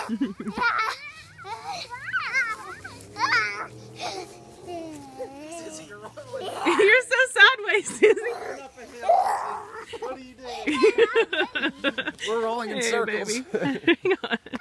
You're so sideways, Susie. What are you doing? We're rolling in circles. Baby. Hang on.